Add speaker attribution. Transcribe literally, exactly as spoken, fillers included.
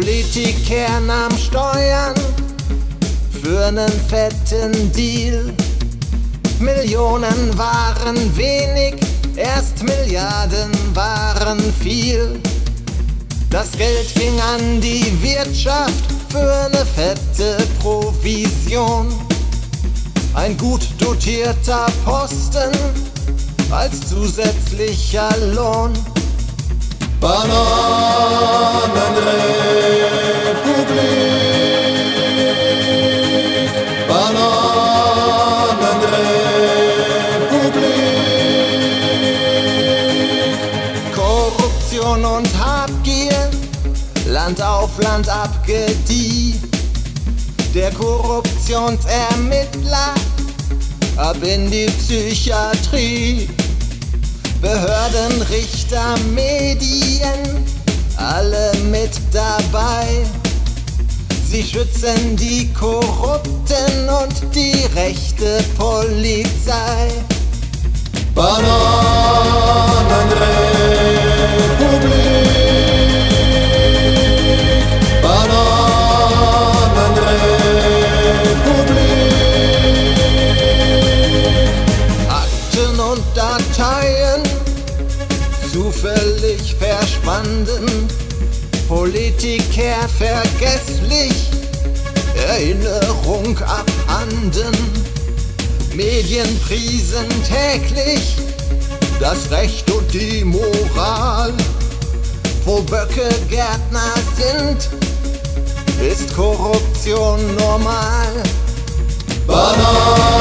Speaker 1: Politiker nahm Steuern für nen fetten Deal. Millionen waren wenig, erst Milliarden waren viel. Das Geld ging an die Wirtschaft für ne fette Provision. Ein gut dotierter Posten als zusätzlicher Lohn.
Speaker 2: Bananenrepublik, Bananenrepublik.
Speaker 1: Korruption und Habgier, Land auf Land abgedieh. Der Korruptionsermittler ab in die Psychiatrie. Behörden, Richter, Medien, alle mit dabei. Sie schützen die Korrupten und die rechte Polizei.
Speaker 2: Bananenrepublik, Bananenrepublik.
Speaker 1: Akten und Dateien zufällig verschwanden, Politiker vergesslich, Erinnerung abhanden. Medien priesen täglich das Recht und die Moral. Wo Böcke Gärtner sind, ist Korruption normal.
Speaker 2: Bananenrepublik.